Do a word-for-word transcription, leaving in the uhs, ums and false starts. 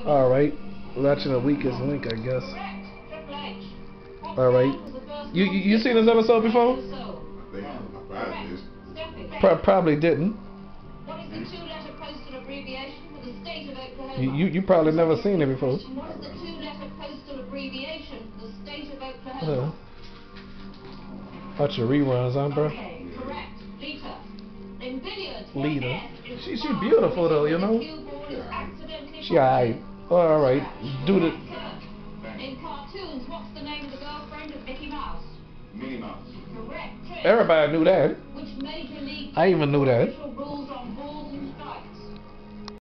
All right. Watching the weakest link, I guess. All right. You you, you seen this episode before? Pro probably didn't. What is the two-letter postal abbreviation for the state of Oklahoma? You, you you probably never seen it before. What is the two-letter postal abbreviation for the state of Oklahoma? Uh, watch your reruns, huh, bro? Okay, correct. Lita. In billiards, Lita. She she beautiful though, you know. She alright. Oh, all right. Do the. In cartoons, what's the name of the girlfriend of Mickey Mouse? Minnie Mouse. Correct. Everybody knew that. Which major league I even knew that.